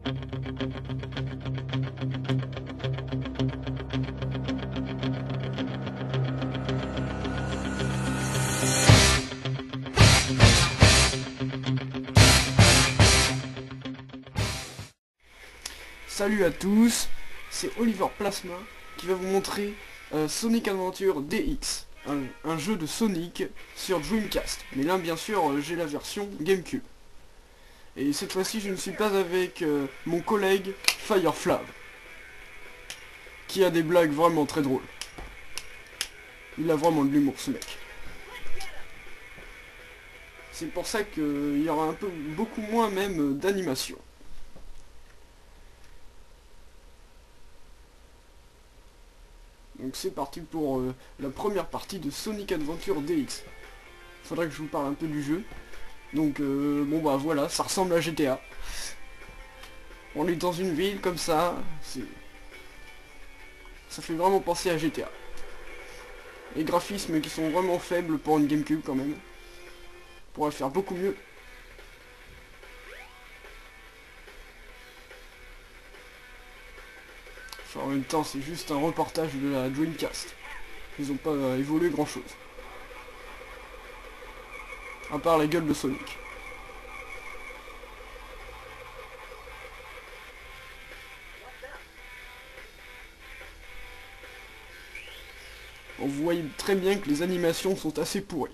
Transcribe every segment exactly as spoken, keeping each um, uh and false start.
Salut à tous, c'est Oliver Plasma qui va vous montrer euh, Sonic Adventure D X, un, un jeu de Sonic sur Dreamcast. Mais là bien sûr euh, j'ai la version GameCube. Et cette fois-ci je ne suis pas avec euh, mon collègue Fireflav, qui a des blagues vraiment très drôles. Il a vraiment de l'humour ce mec. C'est pour ça qu'il y aura un peu beaucoup moins même d'animation. Donc c'est parti pour euh, la première partie de Sonic Adventure D X. Faudrait que je vous parle un peu du jeu. Donc euh, bon bah voilà, ça ressemble à G T A. On est dans une ville comme ça, c'est... ça fait vraiment penser à G T A. Les graphismes qui sont vraiment faibles pour une GameCube quand même. On pourrait faire beaucoup mieux. Enfin, en même temps c'est juste un reportage de la Dreamcast. Ils ont pas euh, évolué grand chose. À part la gueule de Sonic. On voit très bien que les animations sont assez pourries.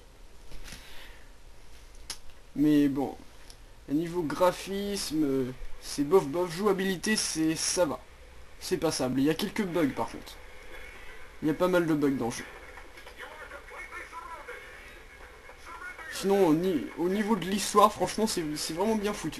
Mais bon, à niveau graphisme, c'est bof bof, jouabilité c'est ça va. C'est passable, il y a quelques bugs par contre. Il y a pas mal de bugs dans le jeu. Sinon au, ni au niveau de l'histoire, franchement c'est vraiment bien foutu.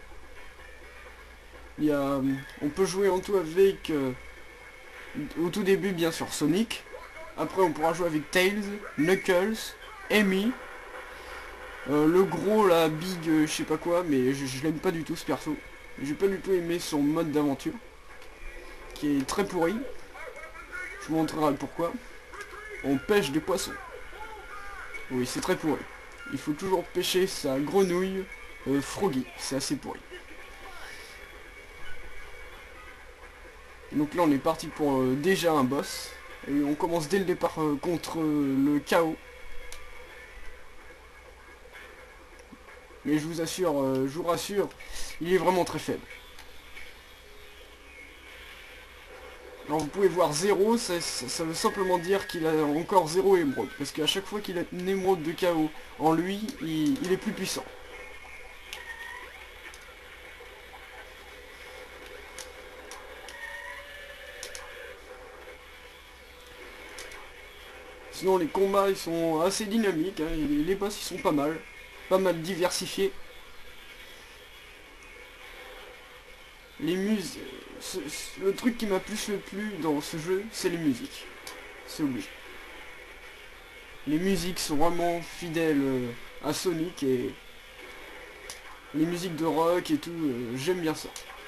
Il y a, on peut jouer en tout avec, euh, au tout début bien sûr Sonic. Après on pourra jouer avec Tails, Knuckles, Amy, euh, le gros la Big euh, je sais pas quoi, mais je, je l'aime pas du tout ce perso. J'ai pas du tout aimé son mode d'aventure, qui est très pourri. Je vous montrerai pourquoi. On pêche des poissons. Oui, c'est très pourri. Il faut toujours pêcher sa grenouille euh, Froggy, c'est assez pourri. Donc là on est parti pour euh, déjà un boss. Et on commence dès le départ euh, contre euh, le chaos. Mais je vous assure, euh, je vous rassure, il est vraiment très faible. Alors vous pouvez voir zéro, ça, ça, ça veut simplement dire qu'il a encore zéro émeraude. Parce qu'à chaque fois qu'il a une émeraude de chaos en lui, il, il est plus puissant. Sinon les combats ils sont assez dynamiques, hein, et les boss ils sont pas mal, pas mal diversifiés. Les mus... ce- ce- le truc qui m'a plus le plus dans ce jeu, c'est les musiques. C'est obligé. Les musiques sont vraiment fidèles euh, à Sonic et les musiques de rock et tout, euh, j'aime bien ça.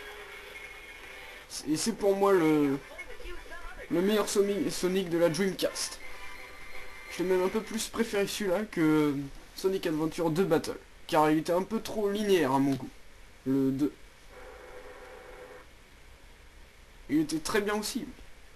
Et c'est pour moi le, le meilleur Sonic, Sonic de la Dreamcast. Je l'ai même un peu plus préféré celui-là que Sonic Adventure deux Battle, car il était un peu trop linéaire à mon goût, le deux. Il était très bien aussi.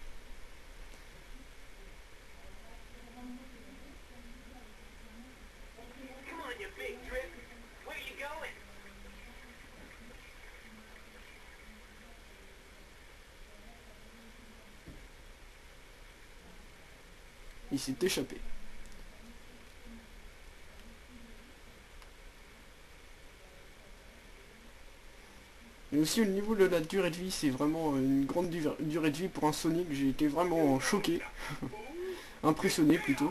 Il s'est échappé. Et aussi au niveau de la durée de vie, c'est vraiment une grande durée de vie pour un Sonic. J'ai été vraiment choqué. Impressionné plutôt.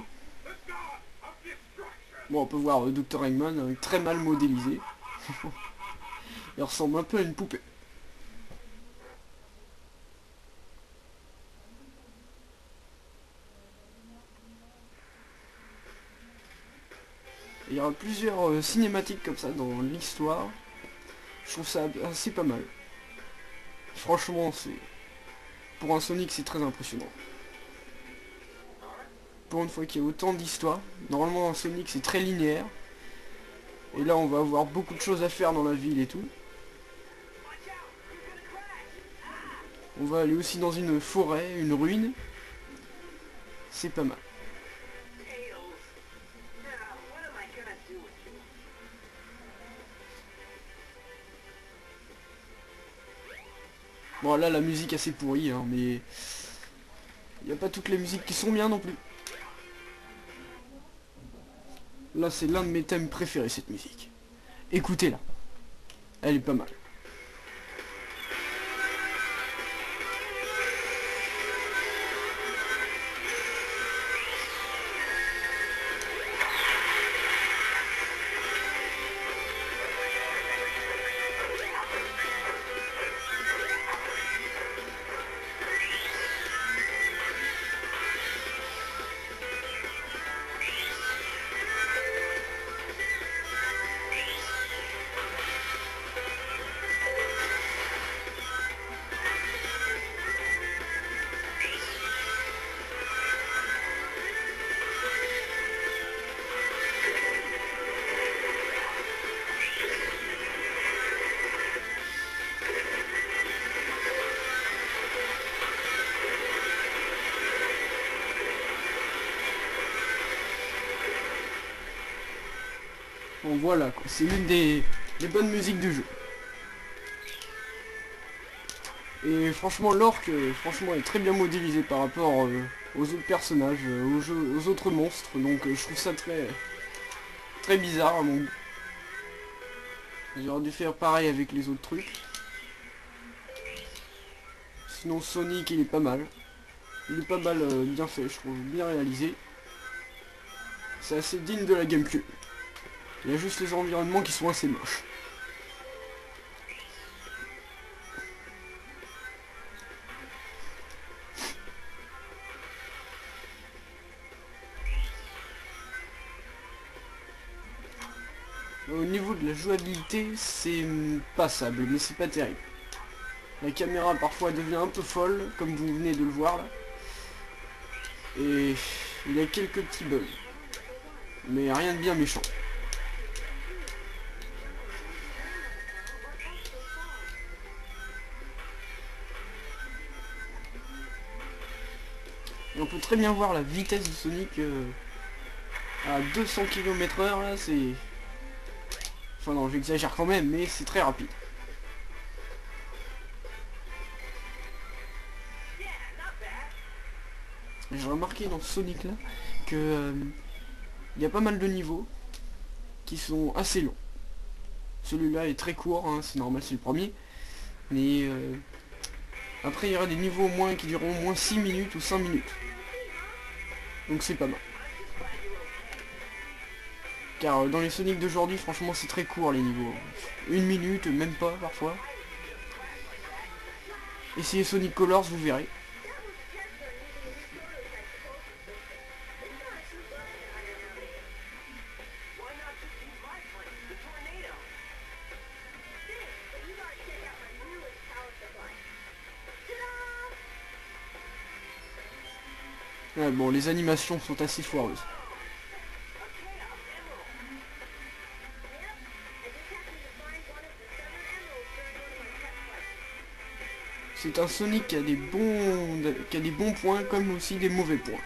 Bon, on peut voir euh, docteur Eggman euh, très mal modélisé. Il ressemble un peu à une poupée. Il y aura plusieurs euh, cinématiques comme ça dans l'histoire. Je trouve ça assez pas mal. Franchement, c'est... Pour un Sonic, c'est très impressionnant. Pour une fois qu'il y a autant d'histoires. Normalement, un Sonic, c'est très linéaire. Et là, on va avoir beaucoup de choses à faire dans la ville et tout. On va aller aussi dans une forêt, une ruine. C'est pas mal. Bon là la musique assez pourrie hein, mais il n'y a pas toutes les musiques qui sont bien non plus. Là c'est l'un de mes thèmes préférés cette musique. Écoutez-la. Elle est pas mal. Bon voilà quoi, c'est l'une des, des bonnes musiques du jeu. Et franchement l'orque, franchement est très bien modélisé par rapport euh, aux autres personnages, euh, aux, jeux, aux autres monstres, donc euh, je trouve ça très très bizarre à mon goût. J'aurais dû faire pareil avec les autres trucs. Sinon Sonic il est pas mal. Il est pas mal euh, bien fait, je trouve, bien réalisé. C'est assez digne de la GameCube. Il y a juste les environnements qui sont assez moches. Au niveau de la jouabilité, c'est passable, mais c'est pas terrible. La caméra parfois devient un peu folle, comme vous venez de le voir là. Et il y a quelques petits bugs. Mais rien de bien méchant. Et on peut très bien voir la vitesse de Sonic euh, à deux cents kilomètres heure là, c'est... Enfin non, j'exagère quand même, mais c'est très rapide. J'ai remarqué dans Sonic là que euh, il y a pas mal de niveaux qui sont assez longs. Celui-là est très court, hein, c'est normal, c'est le premier. Mais euh, après il y aura des niveaux au moins qui dureront au moins six minutes ou cinq minutes. Donc c'est pas mal. Car euh, dans les Sonic d'aujourd'hui, franchement c'est très court les niveaux. Une minute, même pas parfois. Essayez Sonic Colors, vous verrez. Ouais, bon, les animations sont assez foireuses. C'est un Sonic qui a des bons qui a des bons points comme aussi des mauvais points.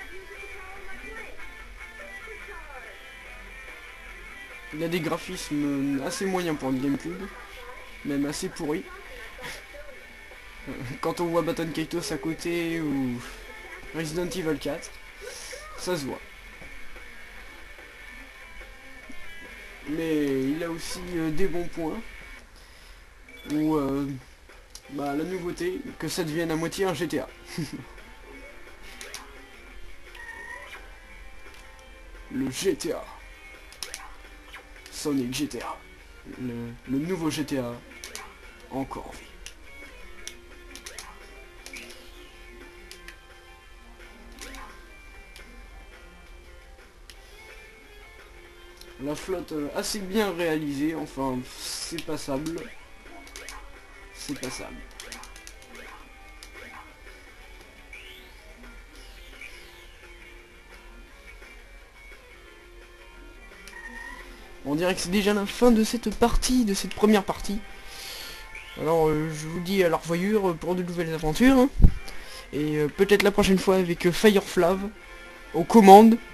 Il a des graphismes assez moyens pour une GameCube, même assez pourris. Quand on voit Baton Kaitos à côté ou Resident Evil quatre, ça se voit. Mais il a aussi euh, des bons points. Ou euh, bah, la nouveauté, que ça devienne à moitié un G T A. Le G T A. Sonic G T A. Le, le nouveau G T A encore en vie. La flotte euh, assez bien réalisée, enfin c'est passable. C'est passable. On dirait que c'est déjà la fin de cette partie, de cette première partie. Alors euh, je vous dis à la revoyure pour de nouvelles aventures. Hein. Et euh, peut-être la prochaine fois avec euh, Fireflav aux commandes.